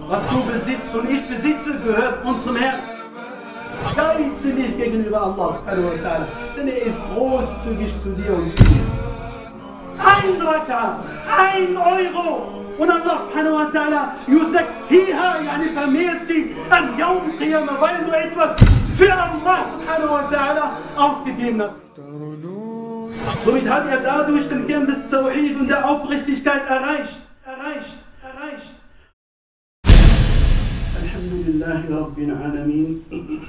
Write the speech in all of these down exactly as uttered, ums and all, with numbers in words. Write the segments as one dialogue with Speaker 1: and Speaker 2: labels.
Speaker 1: Was du besitzt und ich besitze, gehört unserem Herrn. Geize nicht gegenüber Allah subhanahu wa ta'ala, denn er ist großzügig zu dir und zu mir. Ein Raka, ein Euro und Allah subhanahu wa ta'ala yuzakkiha, yani vermehrt sie an Yawm Qiyamah, weil du etwas für Allah subhanahu wa ta'ala ausgegeben hast. Somit hat er dadurch den Kern des Tawhid und der Aufrichtigkeit erreicht, erreicht, erreicht. Alhamdulillahi Rabbil Alamin.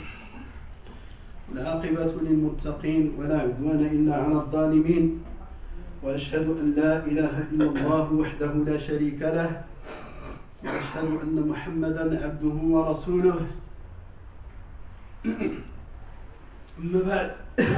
Speaker 1: والعاقبة للمتقين ولا عدوان إلا على الظالمين وأشهد أن لا إله إلا الله وحده لا شريك له وأشهد أن محمدا عبده ورسوله أما بعد.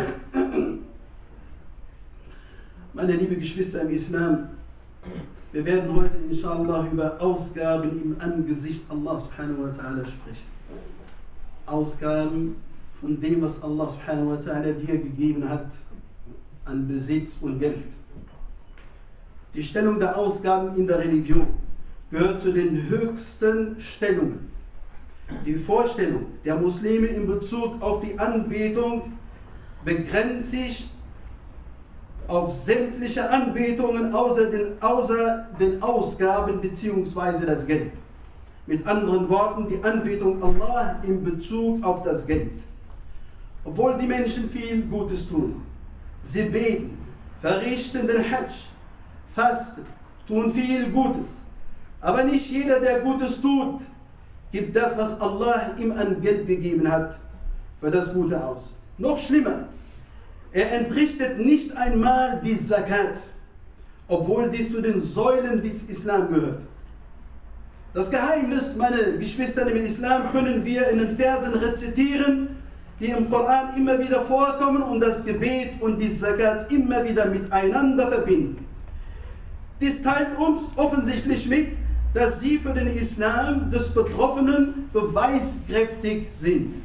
Speaker 1: Meine lieben Geschwister im Islam, wir werden heute inshallah über Ausgaben im Angesicht Allah subhanahu wa ta'ala sprechen. Ausgaben von dem, was Allah subhanahu wa ta'ala dir gegeben hat an Besitz und Geld. Die Stellung der Ausgaben in der Religion gehört zu den höchsten Stellungen. Die Vorstellung der Muslime in Bezug auf die Anbetung begrenzt sich auf sämtliche Anbetungen außer den, außer den Ausgaben bzw. das Geld. Mit anderen Worten, die Anbetung Allah in Bezug auf das Geld. Obwohl die Menschen viel Gutes tun, sie beten, verrichten den Hajj, fasten, tun viel Gutes, aber nicht jeder, der Gutes tut, gibt das, was Allah ihm an Geld gegeben hat, für das Gute aus. Noch schlimmer, er entrichtet nicht einmal die Zakat, obwohl dies zu den Säulen des Islam gehört. Das Geheimnis, meine Geschwister im Islam, können wir in den Versen rezitieren, die im Koran immer wieder vorkommen und das Gebet und die Zakat immer wieder miteinander verbinden. Dies teilt uns offensichtlich mit, dass sie für den Islam des Betroffenen beweiskräftig sind.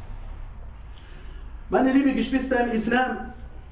Speaker 1: Meine lieben Geschwister im Islam,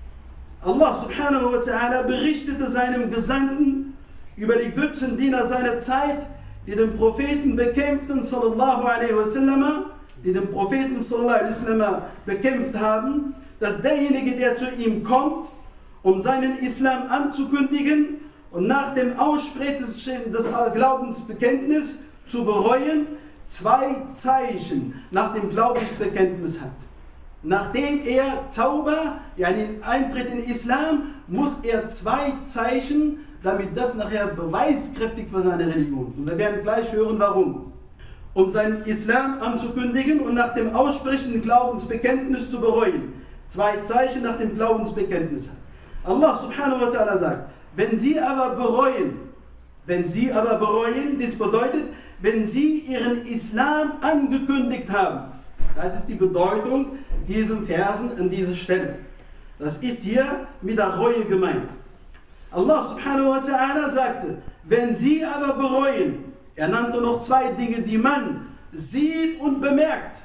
Speaker 1: Allah subhanahu wa ta'ala berichtete seinem Gesandten über die Götzendiener seiner Zeit, die den Propheten bekämpften, sallallahu alaihi wasallam, die den Propheten sallallahu alaihi wasallam bekämpft haben, dass derjenige, der zu ihm kommt, um seinen Islam anzukündigen und nach dem Aussprechen des Glaubensbekenntnisses zu bereuen, zwei Zeichen nach dem Glaubensbekenntnis hat. Nachdem er Tauba, yani Eintritt in Islam, muss er zwei Zeichen, damit das nachher beweiskräftig für seine Religion. Und wir werden gleich hören, warum. Um seinen Islam anzukündigen und nach dem Aussprechen des Glaubensbekenntnisses zu bereuen. Zwei Zeichen nach dem Glaubensbekenntnis. Allah subhanahu wa ta'ala sagt, wenn sie aber bereuen, wenn sie aber bereuen, das bedeutet, wenn sie ihren Islam angekündigt haben. Das ist die Bedeutung diesen Versen an dieser Stelle. Das ist hier mit der Reue gemeint. Allah subhanahu wa ta'ala sagte, wenn sie aber bereuen, er nannte noch zwei Dinge, die man sieht und bemerkt.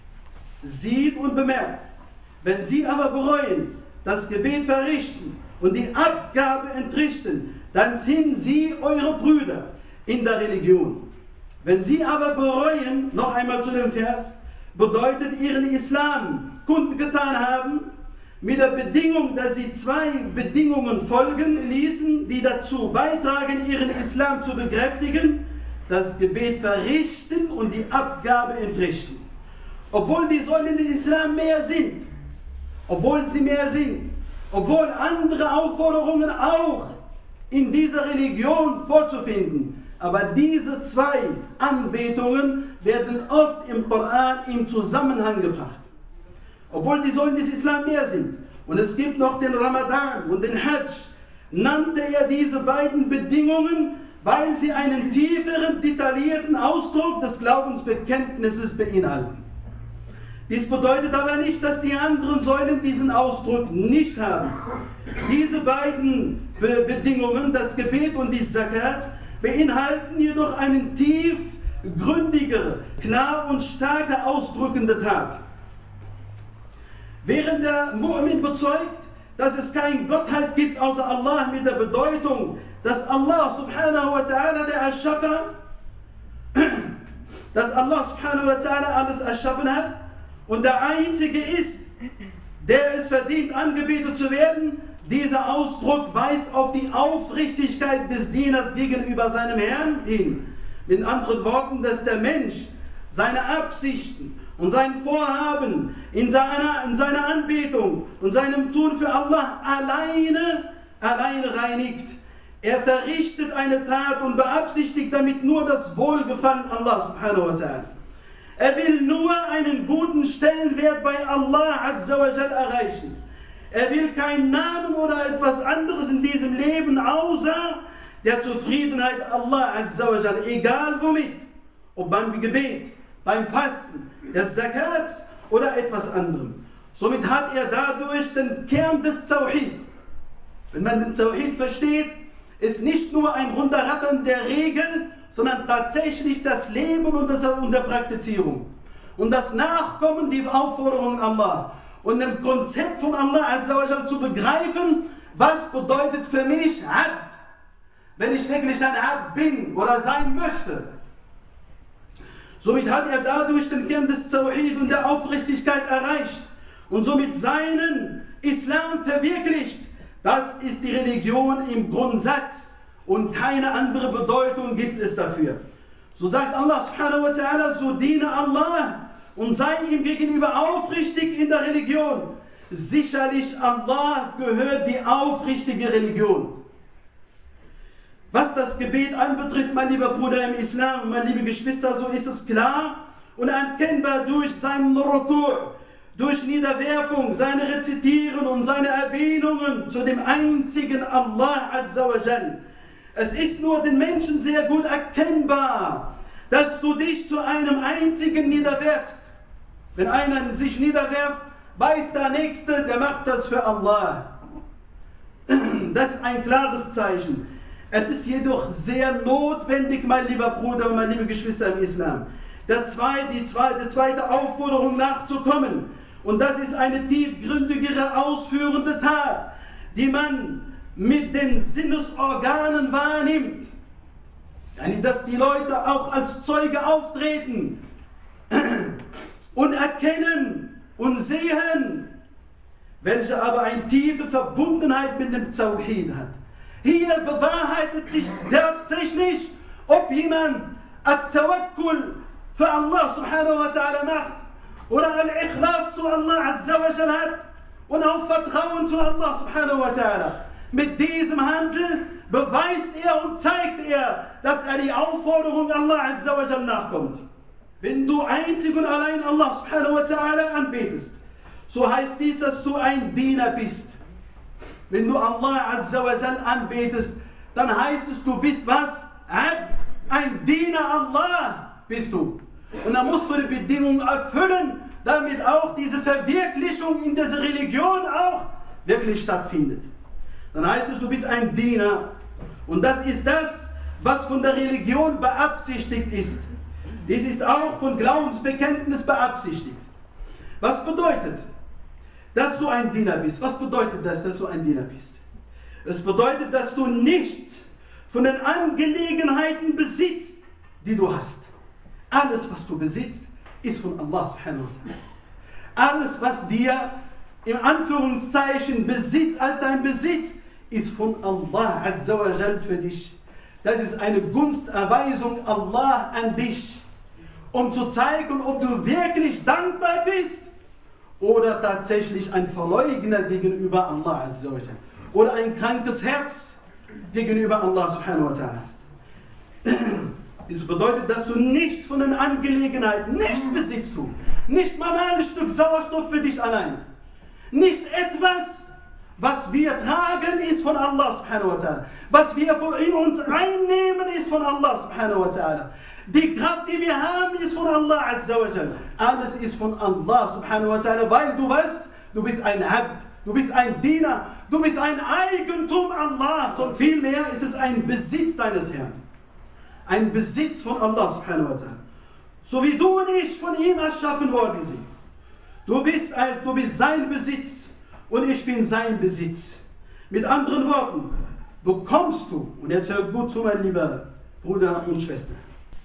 Speaker 1: Sieht und bemerkt. Wenn sie aber bereuen, das Gebet verrichten und die Abgabe entrichten, dann sind sie eure Brüder in der Religion. Wenn sie aber bereuen, noch einmal zu dem Vers, bedeutet ihren Islam kundgetan haben, mit der Bedingung, dass sie zwei Bedingungen folgen ließen, die dazu beitragen, ihren Islam zu bekräftigen, das Gebet verrichten und die Abgabe entrichten. Obwohl die Säulen des Islam mehr sind, obwohl sie mehr sind, obwohl andere Aufforderungen auch in dieser Religion vorzufinden, aber diese zwei Anbetungen werden oft im Koran im Zusammenhang gebracht. Obwohl die Säulen des Islam mehr sind. Und es gibt noch den Ramadan und den Hajj, nannte er diese beiden Bedingungen, weil sie einen tieferen, detaillierten Ausdruck des Glaubensbekenntnisses beinhalten. Dies bedeutet aber nicht, dass die anderen Säulen diesen Ausdruck nicht haben. Diese beiden Be- Bedingungen, das Gebet und die Zakat, beinhalten jedoch eine tiefgründigere, klar und starke ausdrückende Tat. Während der Mu'min bezeugt, dass es keine Gottheit gibt außer Allah, mit der Bedeutung, dass Allah subhanahu wa ta'ala, der Erschaffer, dass Allah subhanahu wa ta'ala alles erschaffen hat und der Einzige ist, der es verdient, angebetet zu werden. Dieser Ausdruck weist auf die Aufrichtigkeit des Dieners gegenüber seinem Herrn hin. Mit anderen Worten, dass der Mensch seine Absichten und sein Vorhaben in seiner, in seiner Anbetung und seinem Tun für Allah alleine, alleine reinigt. Er verrichtet eine Tat und beabsichtigt damit nur das Wohlgefallen Allah subhanahu wa ta'ala. Er will nur einen guten Stellenwert bei Allah azza wa jal erreichen. Er will keinen Namen oder etwas anderes in diesem Leben, außer der Zufriedenheit Allah azza wa jal, egal womit, ob beim Gebet, beim Fasten, der Zakat oder etwas anderem. Somit hat er dadurch den Kern des Tawhid. Wenn man den Tawhid versteht, ist nicht nur ein Runterrattern der Regeln, sondern tatsächlich das Leben und, das, und der Praktizierung. Und das Nachkommen, die Aufforderung Allah und dem Konzept von Allah Azza wa Jal zu begreifen, was bedeutet für mich Abd, wenn ich wirklich ein Abd bin oder sein möchte. Somit hat er dadurch den Kern des Tawhid und der Aufrichtigkeit erreicht und somit seinen Islam verwirklicht. Das ist die Religion im Grundsatz und keine andere Bedeutung gibt es dafür. So sagt Allah subhanahu wa ta'ala, so diene Allah und sei ihm gegenüber aufrichtig in der Religion. Sicherlich Allah gehört die aufrichtige Religion. Was das Gebet anbetrifft, mein lieber Bruder im Islam, meine liebe Geschwister, so ist es klar und erkennbar durch seinen Ruku', durch Niederwerfung, seine Rezitieren und seine Erwähnungen zu dem einzigen Allah Azza wa Jal. Es ist nur den Menschen sehr gut erkennbar, dass du dich zu einem einzigen niederwerfst. Wenn einer sich niederwerft, weiß der Nächste, der macht das für Allah. Das ist ein klares Zeichen. Es ist jedoch sehr notwendig, mein lieber Bruder und meine liebe Geschwister im Islam, der zweite, die zweite, zweite Aufforderung nachzukommen. Und das ist eine tiefgründigere, ausführende Tat, die man mit den Sinnesorganen wahrnimmt. Dass die Leute auch als Zeuge auftreten und erkennen und sehen, welche aber eine tiefe Verbundenheit mit dem Tawhid hat. Hier bewahrheitet sich tatsächlich, ob jemand At-Tawakkul für Allah subhanahu wa ta'ala macht oder Al-Ikhlas zu Allah azza wa jal hat und auch Vertrauen zu Allah subhanahu wa ta'ala. Mit diesem Handeln beweist er und zeigt er, dass er die Aufforderung Allah azza wa jal nachkommt. Wenn du einzig und allein Allah subhanahu wa ta'ala anbetest, so heißt dies, dass du ein Diener bist. Wenn du Allah Azza wa Jal anbetest, dann heißt es, du bist was? Ein Diener Allah bist du. Und dann musst du die Bedingungen erfüllen, damit auch diese Verwirklichung in dieser Religion auch wirklich stattfindet. Dann heißt es, du bist ein Diener. Und das ist das, was von der Religion beabsichtigt ist. Dies ist auch von Glaubensbekenntnis beabsichtigt. Was bedeutet, dass du ein Diener bist? Was bedeutet das, dass du ein Diener bist? Es bedeutet, dass du nichts von den Angelegenheiten besitzt, die du hast. Alles, was du besitzt, ist von Allah subhanahu wa ta'ala. Alles, was dir im Anführungszeichen Besitz, als dein Besitz, ist von Allah azza wa jal für dich. Das ist eine Gunsterweisung Allah an dich, um zu zeigen, ob du wirklich dankbar bist oder tatsächlich ein Verleugner gegenüber Allah azza wa jal oder ein krankes Herz gegenüber Allah subhanahu wa ta'ala hast. Das bedeutet, dass du nicht von den Angelegenheiten, nicht besitzt du, nicht mal ein Stück Sauerstoff für dich allein, nicht etwas, was wir tragen, ist von Allah subhanahu wa ta'ala, was wir in uns einnehmen, ist von Allah subhanahu wa ta'ala. Die Kraft, die wir haben, ist von Allah azza wa jal. Alles ist von Allah subhanahu wa ta'ala, weil du was? Du bist ein Abd, du bist ein Diener, du bist ein Eigentum Allah. Und vielmehr ist es ein Besitz deines Herrn. Ein Besitz von Allah subhanahu wa ta'ala. So wie du und ich von ihm erschaffen worden sind. Du bist, ein, du bist sein Besitz und ich bin sein Besitz. Mit anderen Worten, bekommst du, und jetzt hört gut zu, mein lieber Bruder und Schwester,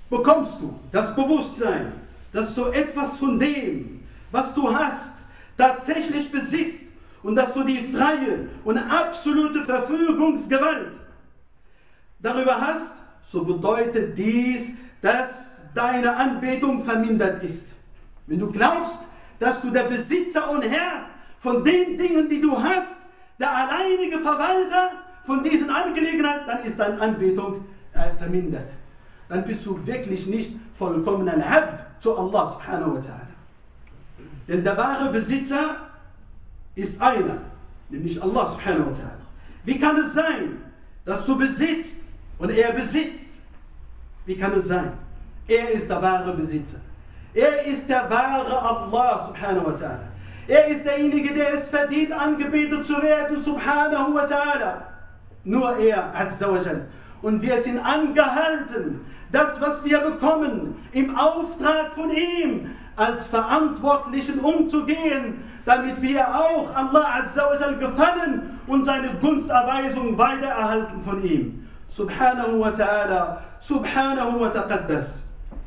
Speaker 1: bekommst du das Bewusstsein, dass du etwas von dem, was du hast, tatsächlich besitzt und dass du die freie und absolute Verfügungsgewalt darüber hast, so bedeutet dies, dass deine Anbetung vermindert ist. Wenn du glaubst, dass du der Besitzer und Herr von den Dingen, die du hast, der alleinige Verwalter von diesen Angelegenheiten, dann ist deine Anbetung äh, vermindert. Dann bist du wirklich nicht vollkommen ein Abd zu Allah subhanahu wa ta'ala. Denn der wahre Besitzer ist einer, nämlich Allah subhanahu wa ta'ala. Wie kann es sein, dass du besitzt und er besitzt? Wie kann es sein? Er ist der wahre Besitzer. Er ist der wahre Allah subhanahu wa ta'ala. Er ist derjenige, der es verdient, angebetet zu werden, subhanahu wa ta'ala. Nur er, azza wa jal. Und wir sind angehalten, das, was wir bekommen, im Auftrag von ihm, als Verantwortlichen umzugehen, damit wir auch Allah azza wa jal gefallen und seine Gunsterweisung weitererhalten von ihm. Subhanahu wa ta'ala, subhanahu wa taqaddas.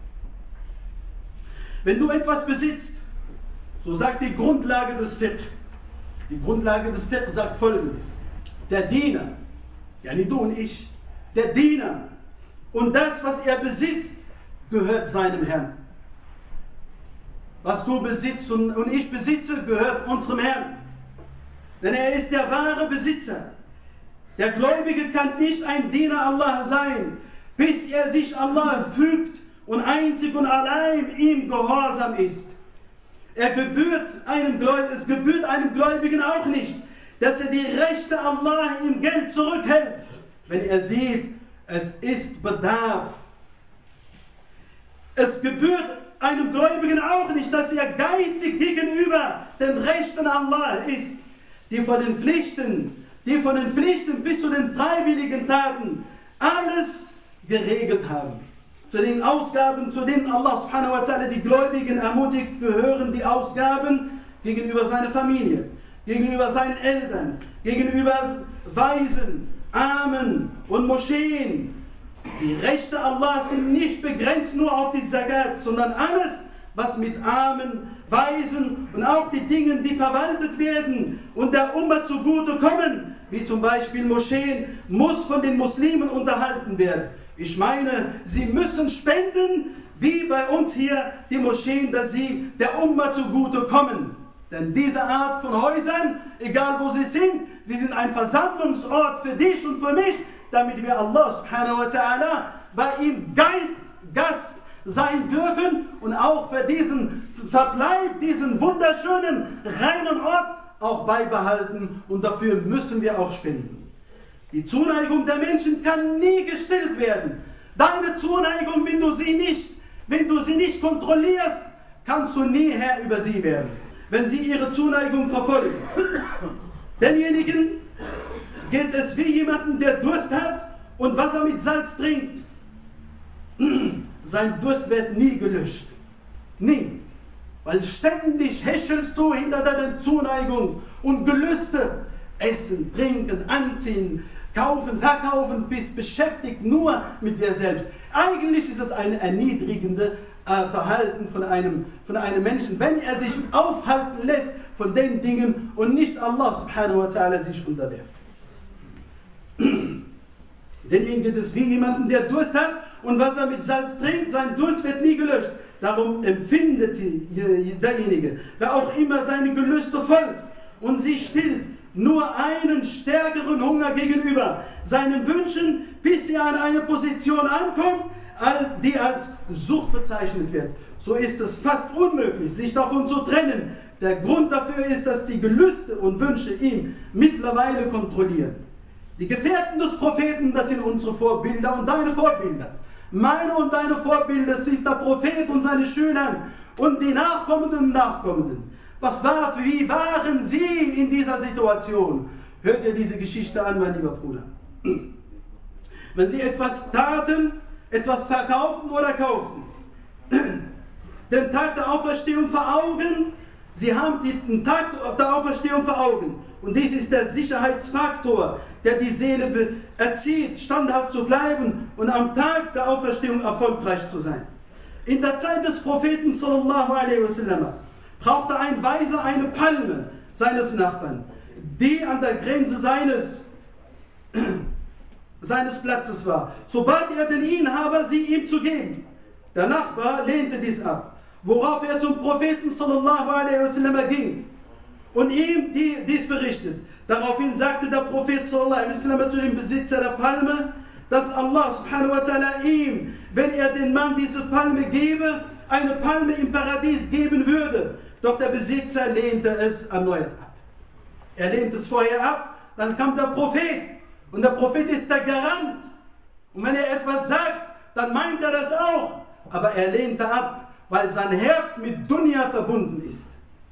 Speaker 1: Wenn du etwas besitzt, so sagt die Grundlage des Fiqh, die Grundlage des Fiqh sagt Folgendes: Der Diener, yani du und ich, der Diener und das, was er besitzt, gehört seinem Herrn. Was du besitzt und, und ich besitze, gehört unserem Herrn. Denn er ist der wahre Besitzer. Der Gläubige kann nicht ein Diener Allah sein, bis er sich Allah fügt und einzig und allein ihm gehorsam ist. Er gebührt einem Gläubigen, es gebührt einem Gläubigen auch nicht, dass er die Rechte Allah im Geld zurückhält, wenn er sieht, es ist Bedarf. Es gebührt einem Gläubigen auch nicht, dass er geizig gegenüber den Rechten Allah ist, die von den Pflichten, die von den Pflichten bis zu den freiwilligen Taten alles geregelt haben. Zu den Ausgaben, zu denen Allah subhanahu wa ta'ala die Gläubigen ermutigt, gehören die Ausgaben gegenüber seiner Familie, gegenüber seinen Eltern, gegenüber Waisen, Armen und Moscheen. Die Rechte Allah sind nicht begrenzt nur auf die Zakat, sondern alles, was mit Armen, Waisen und auch die Dinge, die verwaltet werden und der Umma zugute kommen, wie zum Beispiel Moscheen, muss von den Muslimen unterhalten werden. Ich meine, sie müssen spenden, wie bei uns hier die Moscheen, dass sie der Umma zugute kommen. Denn diese Art von Häusern, egal wo sie sind, sie sind ein Versammlungsort für dich und für mich, damit wir Allah subhanahu wa ta'ala bei ihm Geist, Gast sein dürfen und auch für diesen Verbleib, diesen wunderschönen, reinen Ort auch beibehalten, und dafür müssen wir auch spenden. Die Zuneigung der Menschen kann nie gestillt werden. Deine Zuneigung, wenn du sie nicht, wenn du sie nicht kontrollierst, kannst du nie Herr über sie werden, wenn sie ihre Zuneigung verfolgen. Denjenigen geht es wie jemanden, der Durst hat und Wasser mit Salz trinkt. Sein Durst wird nie gelöscht. Nie. Weil ständig häschelst du hinter deiner Zuneigung und Gelüste. Essen, trinken, anziehen, kaufen, verkaufen, bist beschäftigt nur mit dir selbst. Eigentlich ist es ein erniedrigendes äh, Verhalten von einem, von einem Menschen, wenn er sich aufhalten lässt von den Dingen und nicht Allah subhanahu wa ta'ala sich unterwirft. Denn ihm geht es wie jemanden, der Durst hat und was er mit Salz trinkt, sein Durst wird nie gelöscht. Darum empfindet derjenige, wer auch immer seine Gelüste folgt und sie stillt, nur einen stärkeren Hunger gegenüber seinen Wünschen, bis er an eine Position ankommt, die als Sucht bezeichnet wird. So ist es fast unmöglich, sich davon zu trennen. Der Grund dafür ist, dass die Gelüste und Wünsche ihn mittlerweile kontrollieren. Die Gefährten des Propheten, das sind unsere Vorbilder und deine Vorbilder. Meine und deine Vorbilder, das ist der Prophet und seine Schüler und die Nachkommenden und Nachkommenden. Was war, wie waren sie in dieser Situation? Hört ihr diese Geschichte an, mein lieber Bruder. Wenn sie etwas taten, etwas verkauften oder kauften, den Tag der Auferstehung vor Augen, Sie haben den Tag der Auferstehung vor Augen. Und dies ist der Sicherheitsfaktor, der die Seele erzieht, standhaft zu bleiben und am Tag der Auferstehung erfolgreich zu sein. In der Zeit des Propheten sallallahu alaihi wasallam brauchte ein Weiser eine Palme seines Nachbarn, die an der Grenze seines, seines Platzes war. So bat er den Inhaber, sie ihm zu geben. Der Nachbar lehnte dies ab, worauf er zum Propheten sallallahu alaihi wasallam ging und ihm die, dies berichtet. Daraufhin sagte der Prophet sallallahu alaihi wasallam zu dem Besitzer der Palme, dass Allah subhanahu wa ta'ala ihm, wenn er den Mann diese Palme gebe, eine Palme im Paradies geben würde. Doch der Besitzer lehnte es erneut ab. Er lehnt es vorher ab, dann kam der Prophet. Und der Prophet ist der Garant. Und wenn er etwas sagt, dann meint er das auch. Aber er lehnte ab, weil sein Herz mit Dunya verbunden ist.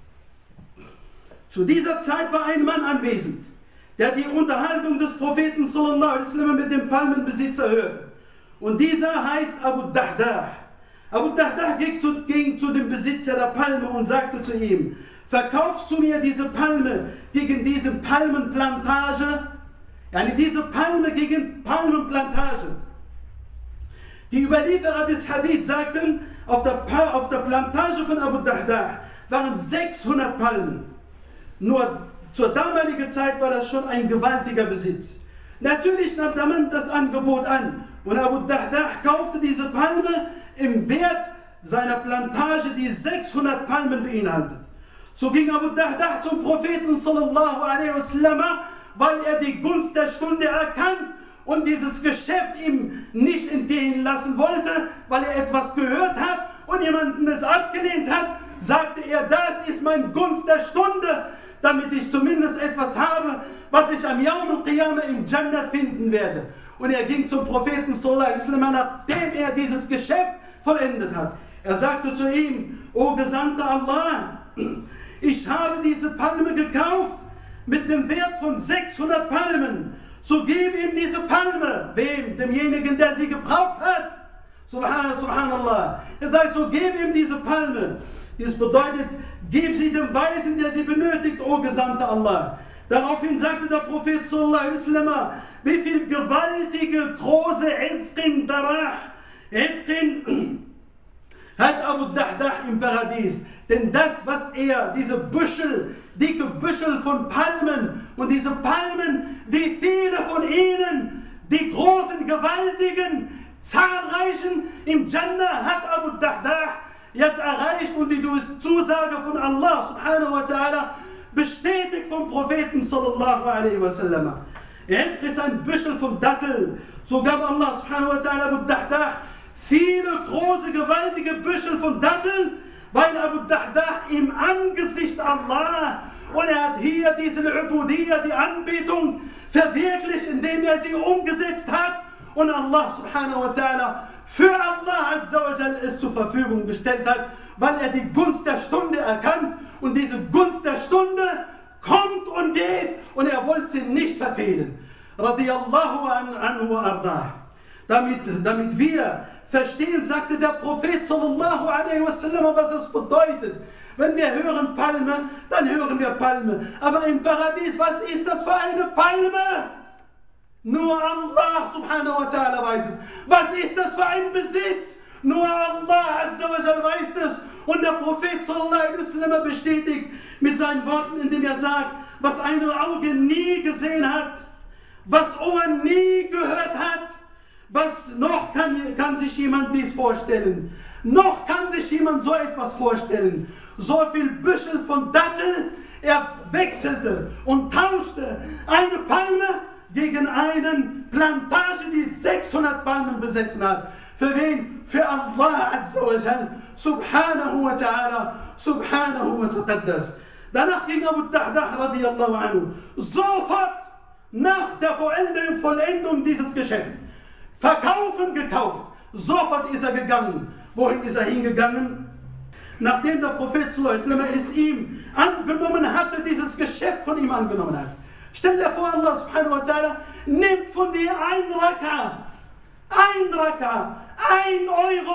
Speaker 1: Zu dieser Zeit war ein Mann anwesend, der die Unterhaltung des Propheten sallallahu alaihi wasallam mit dem Palmenbesitzer hörte. Und dieser heißt Abu Dahdah. Abu Dahdah ging zu, ging zu dem Besitzer der Palme und sagte zu ihm, verkaufst du mir diese Palme gegen diese Palmenplantage? Yani diese Palme gegen Palmenplantage. Die Überlieferer des Hadith sagten, auf der, auf der Plantage von Abu Dahdah waren sechshundert Palmen. Nur zur damaligen Zeit war das schon ein gewaltiger Besitz. Natürlich nahm der Mann das Angebot an und Abu Dahdah kaufte diese Palme im Wert seiner Plantage, die sechshundert Palmen beinhaltet. So ging Abu Dahdah zum Propheten sallallahu alaihi wasallam, weil er die Gunst der Stunde erkannt und dieses Geschäft ihm nicht entgehen lassen wollte, weil er etwas gehört hat und jemanden es abgelehnt hat, sagte er, das ist mein Gunst der Stunde, damit ich zumindest etwas habe, was ich am Yawm al-Qiyamah im Jannah finden werde. Und er ging zum Propheten sallallahu alaihi wasallam, nachdem er dieses Geschäft vollendet hat. Er sagte zu ihm, O Gesandter Allah, ich habe diese Palme gekauft mit dem Wert von sechshundert Palmen. So gebe ihm diese Palme. Wem? Demjenigen, der sie gebraucht hat. Subhanallah, Subhanallah. Er sagt, so gebe ihm diese Palme. Dies bedeutet, gib sie dem Weisen, der sie benötigt, O Gesandter Allah. Daraufhin sagte der Prophet sallallahu alaihi wasallam, wie viel gewaltige, große Ibqin Darah, Ibqin hat Abu Dahdah im Paradies. Denn das, was er, diese Büschel, dicke Büschel von Palmen und diese Palmen, wie viele von ihnen, die großen, gewaltigen, zahlreichen im Jannah hat Abu Dahdah jetzt erreicht und die Zusage von Allah subhanahu wa ta'ala bestätigt vom Propheten sallallahu alaihi wasallam. Er ist ein Büschel vom Dattel. So gab Allah subhanahu wa ta'ala Abu Dahdah viele große, gewaltige Büschel von Datteln, weil Abu Dahdah im Angesicht Allah, und er hat hier diese Ubudiyya, die Anbetung, verwirklicht, indem er sie umgesetzt hat und Allah subhanahu wa ta'ala für Allah azza wa jal es zur Verfügung gestellt hat, weil er die Gunst der Stunde erkannt und diese Gunst der Stunde kommt und geht und er wollte sie nicht verfehlen. Radiyallahu anhu wa ardah. Damit, damit wir verstehen, sagte der Prophet sallallahu alaihi wasallam, was es bedeutet. Wenn wir hören Palme, dann hören wir Palme. Aber im Paradies, was ist das für eine Palme? Nur Allah subhanahu wa ta'ala weiß es. Was ist das für ein Besitz? Nur Allah azza wa jal weiß es. Und der Prophet sallallahu alaihi wasallam bestätigt mit seinen Worten, indem er sagt, was ein Auge nie gesehen hat, was Ohr nie gehört hat, was noch kann, kann sich jemand dies vorstellen? Noch kann sich jemand so etwas vorstellen. So viel Büschel von Dattel, er wechselte und tauschte eine Palme gegen einen Plantage, die sechshundert Palmen besessen hat. Für wen? Für Allah azza wa jal, subhanahu wa ta'ala, subhanahu wa taqaddas. Danach ging Abu Dahdah radiyallahu anhu sofort nach der Vollendung, Vollendung dieses Geschäfts. Verkaufen, gekauft. Sofort ist er gegangen. Wohin ist er hingegangen? Nachdem der Prophet sallallahu alaihi wasallam es ihm angenommen hatte, dieses Geschäft von ihm angenommen hat. Stell dir vor, Allah subhanahu wa ta'ala nimmt von dir ein Raka, ein Raka, ein Euro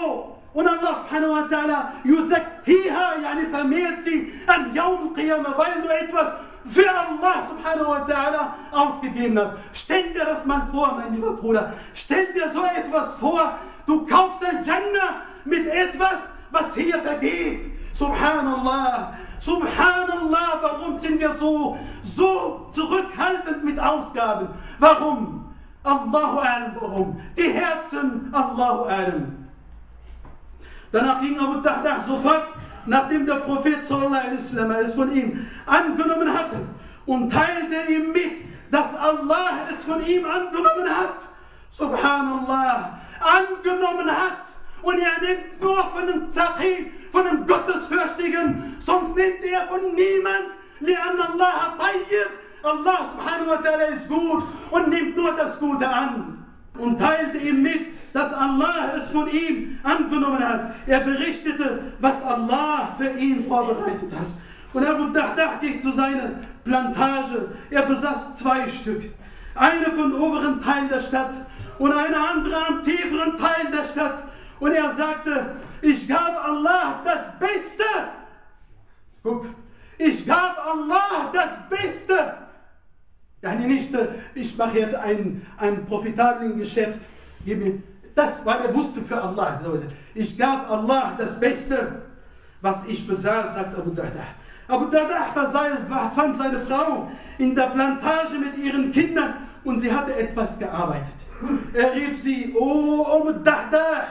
Speaker 1: Und Allah subhanahu wa ta'ala, yuzakkiha, yani vermehrt sie an Yawm al-Qiyamah, weil du etwas für Allah subhanahu wa ta'ala ausgegeben hast. Stell dir das mal vor, mein lieber Bruder. Stell dir so etwas vor. Du kaufst ein Jannah mit etwas, was hier vergeht. Subhanallah. Subhanallah. Warum sind wir so, so zurückhaltend mit Ausgaben? Warum? Allahu a'lam, warum? Die Herzen, Allahu a'lam. Danach ging Abu Dahdah sofort, nachdem der Prophet sallallahu alaihi wasallam es von ihm angenommen hatte und teilte ihm mit, dass Allah es von ihm angenommen hat. Subhanallah, angenommen hat. Und er nimmt nur von dem Zaqi, von dem Gottesfürchtigen, sonst nimmt er von niemand. Li'anna Allah tayyib, Allah subhanahu wa ta'ala ist gut und nimmt nur das Gute an. Und teilte ihm mit, dass Allah es von ihm angenommen hat. Er berichtete, was Allah für ihn vorbereitet hat. Und Abu Dahdah ging zu seiner Plantage. Er besaß zwei Stück. Eine vom oberen Teil der Stadt und eine andere am tieferen Teil der Stadt. Und er sagte, ich gab Allah das Beste. Guck, ich gab Allah das Beste. Ja, nicht, ich mache jetzt ein, ein profitables Geschäft. Das, weil er wusste für Allah. Ich gab Allah das Beste, was ich besaß, sagt Abu Dahdah. Abu Dahdah fand seine Frau in der Plantage mit ihren Kindern und sie hatte etwas gearbeitet. Er rief sie, oh Umm Dahdah,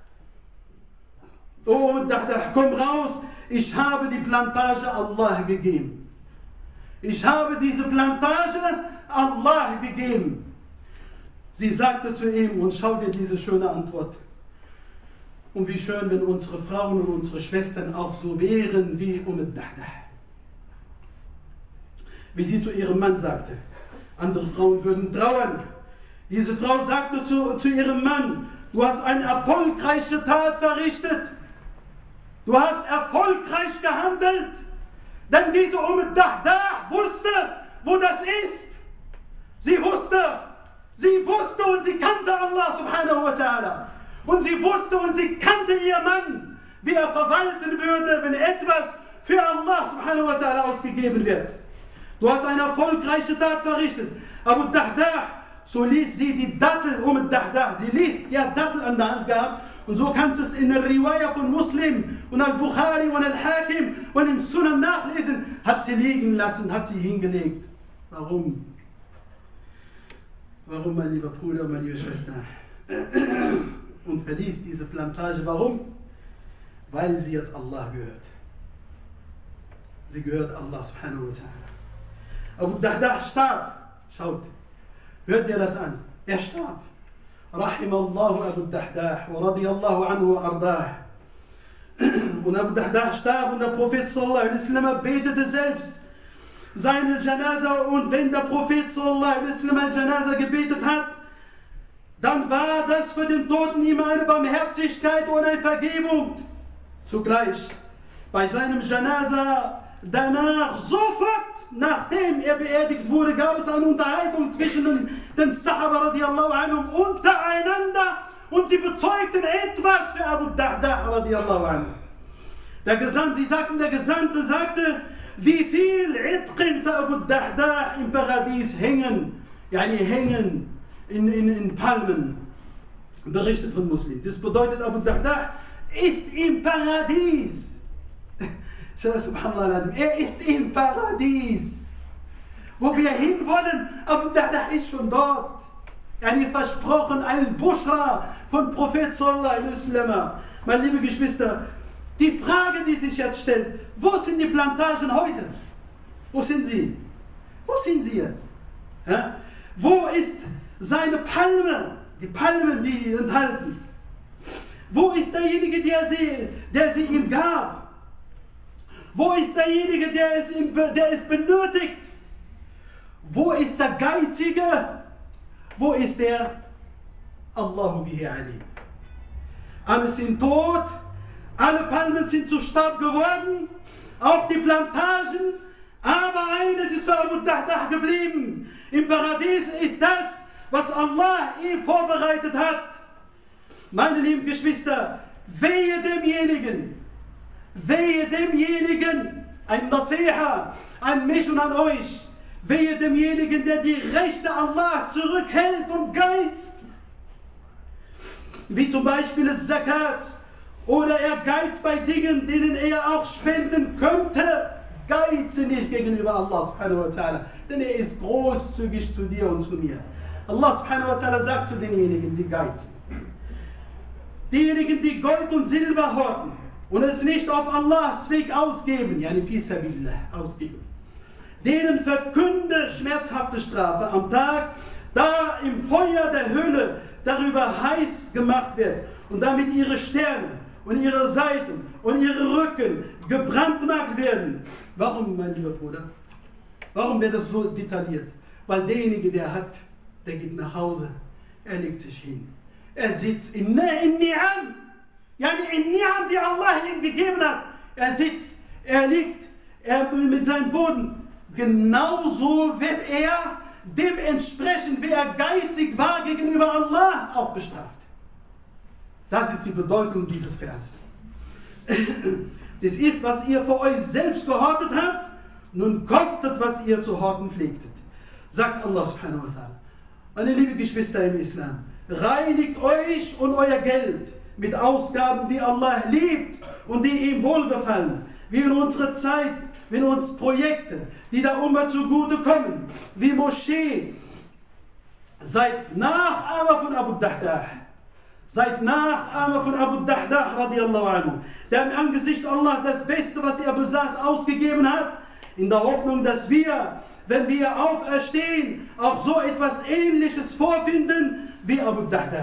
Speaker 1: oh Umm Dahdah, komm raus, ich habe die Plantage Allah gegeben. Ich habe diese Plantage Allah gegeben. Sie sagte zu ihm, und schau dir diese schöne Antwort. Und wie schön, wenn unsere Frauen und unsere Schwestern auch so wären wie Umm Dahdah. Wie sie zu ihrem Mann sagte. Andere Frauen würden trauern. Diese Frau sagte zu, zu ihrem Mann, du hast eine erfolgreiche Tat verrichtet. Du hast erfolgreich gehandelt. Denn diese Umm Dahdah wusste, wo das ist. Sie wusste, sie wusste und sie kannte Allah subhanahu wa ta'ala. Und sie wusste und sie kannte ihr Mann, wie er verwalten würde, wenn etwas für Allah subhanahu wa ta'ala ausgegeben wird. Du hast eine erfolgreiche Tat verrichtet. Abu Dahdah, so ließ sie die Dattel, Umm Dahdah, sie ließ ja Dattel an der Hand gehabt. Und so kannst du es in der Riwaya von Muslim und Al-Bukhari und Al-Hakim und in Sunan nachlesen, hat sie liegen lassen, hat sie hingelegt. Warum? Warum, mein lieber Bruder, meine liebe Schwester? Und verließ diese Plantage. Warum? Weil sie jetzt Allah gehört. Sie gehört Allah subhanahu wa ta'ala. Abu Dahdah starb. Schaut, hört ihr das an? Er starb. رحم الله أبو الدحداح ورضي الله عنه وأرضاه. Und Abu Dahdah starb und der Prophet sallallahu alaihi wasallam betete selbst seine Janaza. Und wenn der Prophet sallallahu alaihi wasallam Janaza gebetet hat, dann war das für den Toten immer eine Barmherzigkeit und eine Vergebung. Zugleich bei seinem Janaza danach sofort, nachdem er beerdigt wurde, gab es eine Unterhaltung zwischen den, den Sahaba radiallahu anhum untereinander und sie bezeugten etwas für Abu Dahdah radiallahu anhu. Der Gesandte, sie sagten, der Gesandte sagte, wie viel Itqin für Abu Dahdah im Paradies hängen, yani hängen in, in, in Palmen, berichtet von Muslim. Das bedeutet, Abu Dahdah ist im Paradies. Subhanallah, er ist im Paradies. Wo wir hinwollen, Abu Dahdah ist schon dort. Er hat versprochen, einen Bushra von Prophet sallallahu alaihi wasallam. Meine lieben Geschwister, die Frage, die sich jetzt stellt, wo sind die Plantagen heute? Wo sind sie? Wo sind sie jetzt? Ja? Wo ist seine Palme? Die Palmen, die enthalten. Wo ist derjenige, der sie, der sie ihm gab? Wo ist derjenige, der es, der es benötigt? Wo ist der Geizige? Wo ist der? Allahu bihi alim. Alle sind tot, alle Palmen sind zu Staub geworden, auch die Plantagen, aber eines ist für Abu Dahdah geblieben. Im Paradies ist das, was Allah ihm vorbereitet hat. Meine lieben Geschwister, wehe demjenigen, wehe demjenigen, ein Nasiha an mich und an euch, wehe demjenigen, der die Rechte Allah zurückhält und geizt. Wie zum Beispiel das Zakat. Oder er geizt bei Dingen, denen er auch spenden könnte. Geize nicht gegenüber Allah subhanahu wa ta'ala. Denn er ist großzügig zu dir und zu mir. Allah subhanahu wa ta'ala sagt zu denjenigen, die geizen. Diejenigen, die Gold und Silber horten und es nicht auf Allahs Weg ausgeben, yani fi sabilillah, ausgeben. Denen verkünde schmerzhafte Strafe am Tag, da im Feuer der Hölle darüber heiß gemacht wird und damit ihre Sterne und ihre Seiten und ihre Rücken gebrandmarkt werden. Warum, mein lieber Bruder? Warum wird das so detailliert? Weil derjenige, der hat, der geht nach Hause, er legt sich hin. Er sitzt in Ni'am, ja in Ni'am, die Allah ihm gegeben hat. Er sitzt, er liegt, er mit seinem Boden. Genauso wird er dementsprechend, wie er geizig war gegenüber Allah, auch bestraft. Das ist die Bedeutung dieses Verses. Das ist, was ihr für euch selbst gehortet habt, nun kostet, was ihr zu horten pflegtet. Sagt Allah subhanahu wa ta'ala. Meine lieben Geschwister im Islam, reinigt euch und euer Geld mit Ausgaben, die Allah liebt und die ihm wohlgefallen, wie in unserer Zeit, wie in uns Projekte, die der Umma zugute kommen, wie Moschee. Seid Nachahmer von Abu Dahdah. Seid Nachahmer von Abu Dahdah radiallahu anhu, der im Angesicht Allah das Beste, was er besaß, ausgegeben hat, in der Hoffnung, dass wir, wenn wir auferstehen, auch so etwas Ähnliches vorfinden wie Abu Dahdah.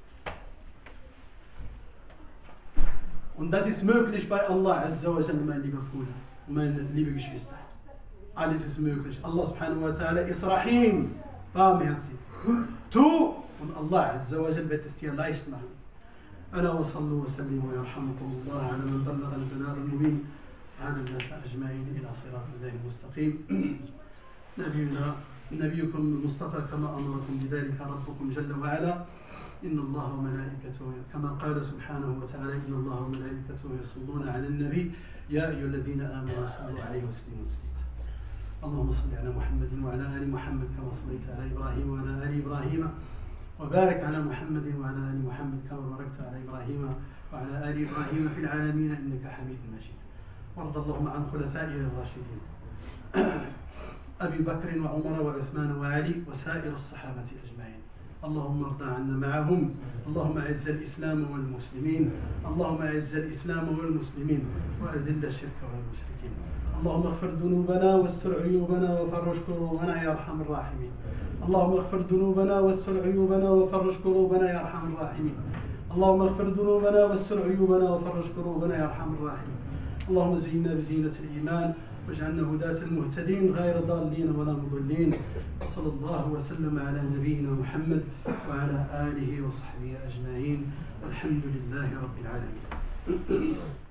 Speaker 1: Und das ist möglich bei Allah Azza wa Jalla, mein lieber Bruder und meine liebe Geschwister. Alles ist möglich. Allah subhanahu wa ta'ala ist Rahim, barmherzig. Tu, und Allah Azza wa Jalla wird es dir leicht machen. ألا وصلوا وسلموا يرحمكم الله على من بلغ البلاغ المبين على الناس أجمعين إلى صراط الله المستقيم. نبينا نبيكم المصطفى كما أمركم بذلك ربكم جل وعلا. إن الله وملائكته كما قال سبحانه وتعالى إن الله وملائكته يصلون على النبي يا أيها الذين آمنوا صلوا عليه وسلموا تسليما. اللهم صل على محمد وعلى آل محمد كما صليت على إبراهيم وعلى آل إبراهيم وبارك على محمد وعلى آل محمد كما باركت على إبراهيم وعلى آل إبراهيم في العالمين إنك حميد مجيد. وارض اللهم عن خلفائه الراشدين أبي بكر وعمر وعثمان وعلي وسائر الصحابة أجمعين. اللهم ارض عنا معهم. اللهم أعز الإسلام والمسلمين. اللهم أعز الإسلام والمسلمين وأذل الشرك والمشركين. اللهم اغفر ذنوبنا واستر عيوبنا وفرج كروبنا يا أرحم الراحمين. اللهم اغفر ذنوبنا واستر عيوبنا وفرج كروبنا يا أرحم الراحمين. اللهم اغفر ذنوبنا واستر عيوبنا وفرج كروبنا يا أرحم الراحمين. اللهم زينا بزينة الإيمان واجعلنا هداة المهتدين غير ضالين ولا مضلين. وصلى الله وسلم على نبينا محمد وعلى آله وصحبه أجمعين والحمد لله رب العالمين.